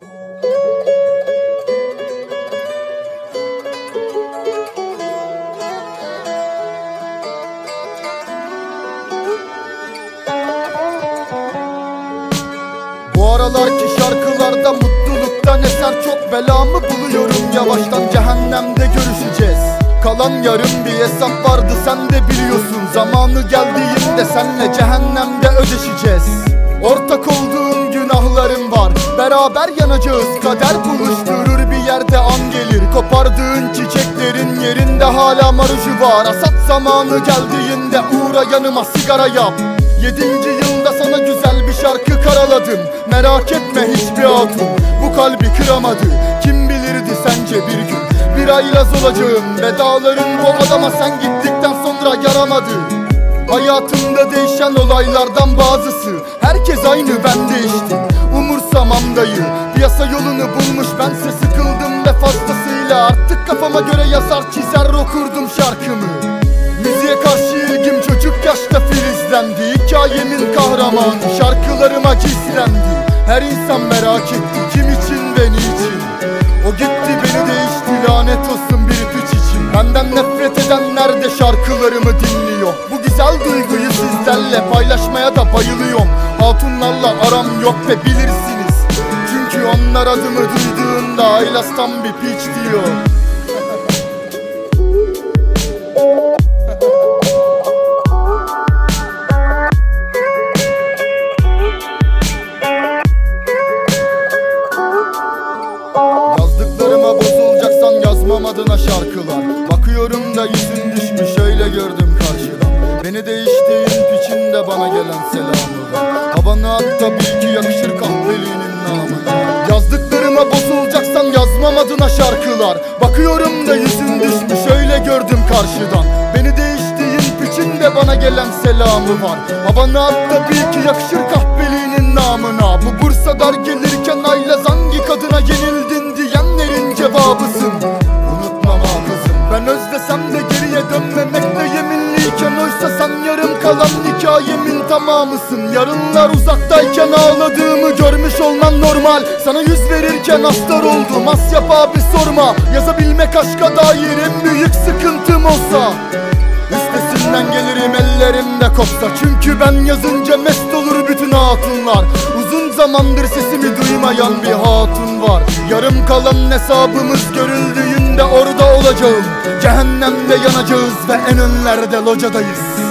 Bu aralarki şarkılarda mutluluktan eser çok belamı buluyorum. Yavaştan cehennemde görüşeceğiz. Kalan yarım bir hesap vardı, sen de biliyorsun. Zamanı geldiğinde senle cehennemde ödeşeceğiz. Ortak olduğum günahlarım var, beraber yanacağız. Kader buluşturur bir yerde, an gelir. Kopardığın çiçeklerin yerinde hala marujı var. Hasat zamanı geldiğinde uğra yanıma, sigara yap. 7. yılda sana güzel bir şarkı karaladım. Merak etme hiçbir hatun bu kalbi kıramadı. Kim bilirdi sence bir gün bir aylaz olacağım. Vedaların bu adama sen gittikten sonra yaramadı. Hayatımda değişen olaylardan bazısı. Herkes aynı, ben değiştim, umursamam dayı. Piyasa yolunu bulmuş, bense sıkıldım ve fazlasıyla. Artık kafama göre yazar çizer okurdum şarkımı. Müziğe karşı ilgim çocuk yaşta filizlendi. Hikayemin kahramanı şarkılarıma gizlendi. Her insan merak etti kim için ve niçin. O gitti beni değişti, lanet olsun bir piç için. Benden nefret edenler de şarkılarımı dinliyor. Bu güzel duyguyu sizlerle paylaşmaya da bayılıyorum. Hatunlarla aram yok ve bilirsiniz. Çünkü onlar adımı duyduğunda Aylas'tan bir piç diyor. Yazdıklarıma bozulacaksan yazmam adına şarkılar. Bakıyorum da yüzün düşmüş, öyle gördüm karşıdan. Beni değiştiğin piçinde bana gelen selamı var. Havanı at da bil ki yakışır kahveliğinin namına. Yazdıklarıma bozulacaksan yazmam adına şarkılar. Bakıyorum da yüzün düşmüş, öyle gördüm karşıdan. Beni değiştiğin piçinde bana gelen selamı var. Havanı at da bil ki yakışır kahveliğinin namına. Bu Bursa'dar gelirken Aylaz hangi kadına yenildin diyenlerin cevabısın. Unutmam hafızım, ben özlesem de geriye dönmemekle yeminliyken. Oysa sen yarım kalan hikayemin tamamısın. Yarınlar uzaktayken ağladığımı görmüş olman normal. Sana yüz verirken astar oldum, Asyap abi sorma. Yazabilmek aşka dair en büyük sıkıntım olsa. Üstesinden gelirim ellerimde kopsa. Çünkü ben yazınca mest olur bütün hatunlar. Uzun zamandır sesimi duymayan bir hatun var. Yarım kalan hesabımız görüldüğünde orada olacağım. Cehennemde yanacağız ve en önlerde locadayız.